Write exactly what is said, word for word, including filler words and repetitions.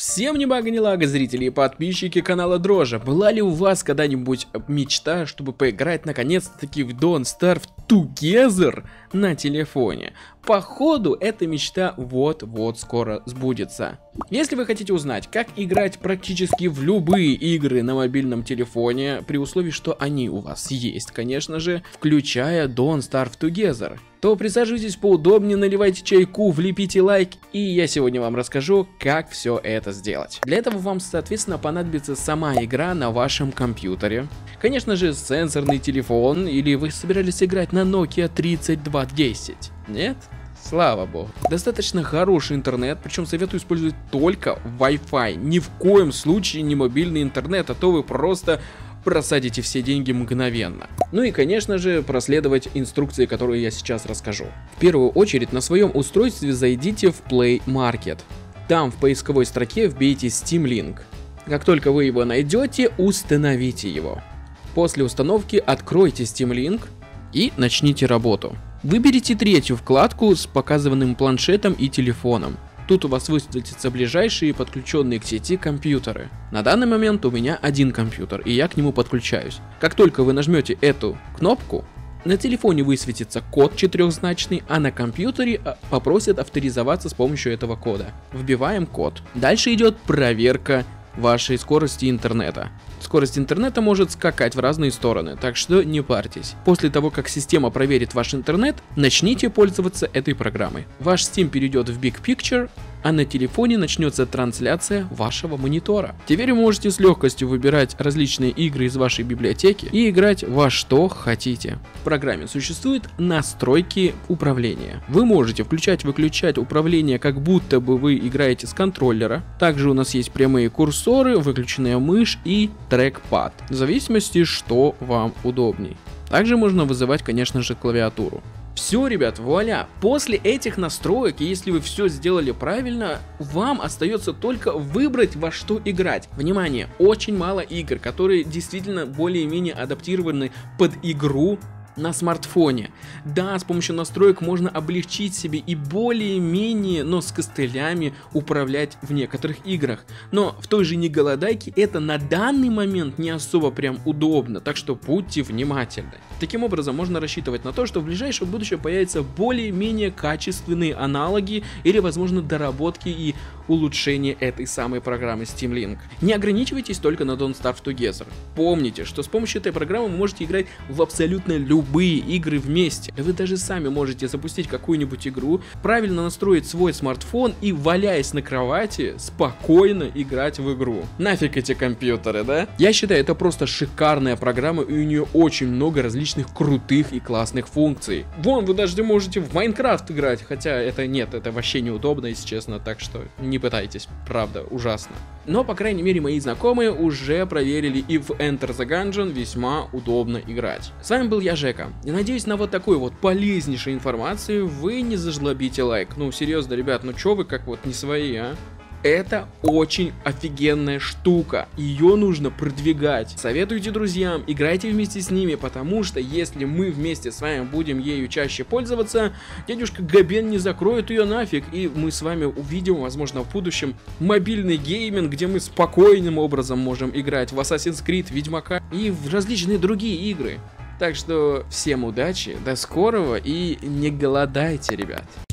Всем ни бага ни лага, зрители и подписчики канала Дрожжа. Была ли у вас когда-нибудь мечта, чтобы поиграть наконец-таки в Don't Starve Together на телефоне? Походу, эта мечта вот-вот скоро сбудется. Если вы хотите узнать, как играть практически в любые игры на мобильном телефоне, при условии, что они у вас есть, конечно же, включая Don't Starve Together, то присаживайтесь поудобнее, наливайте чайку, влепите лайк, и я сегодня вам расскажу, как все это сделать. Для этого вам, соответственно, понадобится сама игра на вашем компьютере. Конечно же, сенсорный телефон, или вы собирались играть на Nokia тридцать два десять? Нет? Слава богу. Достаточно хороший интернет, причем советую использовать только Wi-Fi. Ни в коем случае не мобильный интернет, а то вы просто просадите все деньги мгновенно. Ну и, конечно же, проследовать инструкции, которые я сейчас расскажу. В первую очередь, на своем устройстве зайдите в Play Market. Там в поисковой строке вбейте Steam Link. Как только вы его найдете, установите его. После установки откройте Steam Link и начните работу. Выберите третью вкладку с показанным планшетом и телефоном. Тут у вас высветятся ближайшие подключенные к сети компьютеры. На данный момент у меня один компьютер, и я к нему подключаюсь. Как только вы нажмете эту кнопку, на телефоне высветится код четырехзначный, а на компьютере попросят авторизоваться с помощью этого кода. Вбиваем код. Дальше идет проверка вашей скорости интернета. Скорость интернета может скакать в разные стороны, так что не парьтесь. После того, как система проверит ваш интернет, начните пользоваться этой программой. Ваш Steam перейдет в Big Picture, а на телефоне начнется трансляция вашего монитора. Теперь вы можете с легкостью выбирать различные игры из вашей библиотеки и играть во что хотите. В программе существуют настройки управления. Вы можете включать-выключать управление, как будто бы вы играете с контроллера. Также у нас есть прямые курсоры, выключенная мышь и трекпад, в зависимости, что вам удобней. Также можно вызывать, конечно же, клавиатуру. Все, ребят, вуаля! После этих настроек, если вы все сделали правильно, вам остается только выбрать, во что играть. Внимание, очень мало игр, которые действительно более-менее адаптированы под игру на смартфоне. Да, с помощью настроек можно облегчить себе и более-менее, но с костылями управлять в некоторых играх. Но в той же «Не голодайке» это на данный момент не особо прям удобно, так что будьте внимательны. Таким образом, можно рассчитывать на то, что в ближайшем будущем появятся более-менее качественные аналоги или, возможно, доработки и улучшения этой самой программы Steam Link. Не ограничивайтесь только на Don't Starve Together. Помните, что с помощью этой программы вы можете играть в абсолютно любые игры вместе. Вы даже сами можете запустить какую-нибудь игру, правильно настроить свой смартфон и, валяясь на кровати, спокойно играть в игру. Нафиг эти компьютеры, да? Я считаю, это просто шикарная программа, и у нее очень много различных крутых и классных функций. Вон, вы даже можете в Майнкрафт играть, хотя это нет, это вообще неудобно, если честно, так что не пытайтесь, правда, ужасно. Но, по крайней мере, мои знакомые уже проверили, и в Enter the Gungeon весьма удобно играть. С вами был я, Жека, и надеюсь, на вот такой вот полезнейшей информации вы не зажлобите лайк. Ну, серьезно, ребят, ну чё вы как вот не свои, а? Это очень офигенная штука, ее нужно продвигать. Советуйте друзьям, играйте вместе с ними, потому что если мы вместе с вами будем ею чаще пользоваться, дядюшка Габен не закроет ее нафиг, и мы с вами увидим, возможно, в будущем мобильный гейминг, где мы спокойным образом можем играть в Assassin's Creed, Ведьмака и в различные другие игры. Так что всем удачи, до скорого и не голодайте, ребят.